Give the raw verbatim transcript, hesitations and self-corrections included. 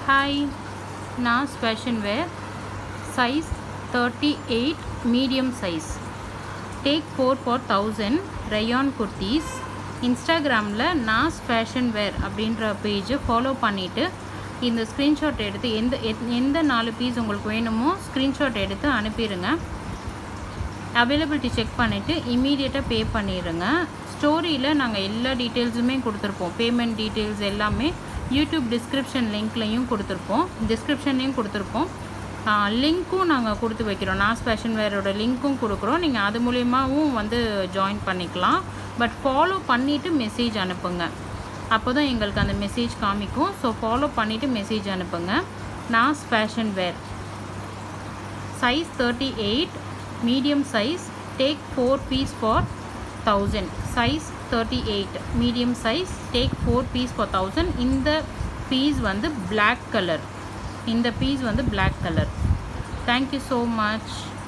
Hi, Nas Fashion Wear, size thirty-eight, medium size. Take four for one thousand rayon kurtis. Instagramல Nas Fashion Wear அப்படின்ற page follow பண்ணிட்டு இந்த screenshot எடுத்து எந்த எந்த நாலு பீஸ் உங்களுக்கு வேணுமோ ஸ்க்ரீன்ஷாட் எடுத்து அனுப்பிடுங்க. அவைலபிலிட்டி செக் பண்ணிவிட்டு இமீடியட்டாக பே பண்ணிடுங்க. ஸ்டோரியில் நாங்கள் எல்லா டீட்டெயில்ஸுமே கொடுத்துருப்போம். பேமெண்ட் டீட்டெயில்ஸ் எல்லாமே யூடியூப் டிஸ்கிரிப்ஷன் லிங்க்லையும் கொடுத்துருப்போம் டிஸ்கிரிப்ஷன்லேயும் கொடுத்துருப்போம் லிங்க்கும் நாங்கள் கொடுத்து வைக்கிறோம். நாஸ் ஃபேஷன் வேரோட லிங்க்கும் கொடுக்குறோம். நீங்கள் அது மூலியமாகவும் வந்து ஜாயின் பண்ணிக்கலாம். பட் ஃபாலோ பண்ணிவிட்டு மெசேஜ் அனுப்புங்க. அப்போ தான் எங்களுக்கு அந்த மெசேஜ் காமிக்கும். ஸோ ஃபாலோ பண்ணிவிட்டு மெசேஜ் அனுப்புங்க. Nas fashion wear, size thirty eight, medium size. Take four piece for one thousand. Size thirty-eight, medium size. Take four piece for one thousand. இந்த piece வந்து black color. இந்த piece வந்து black color. Thank you so much.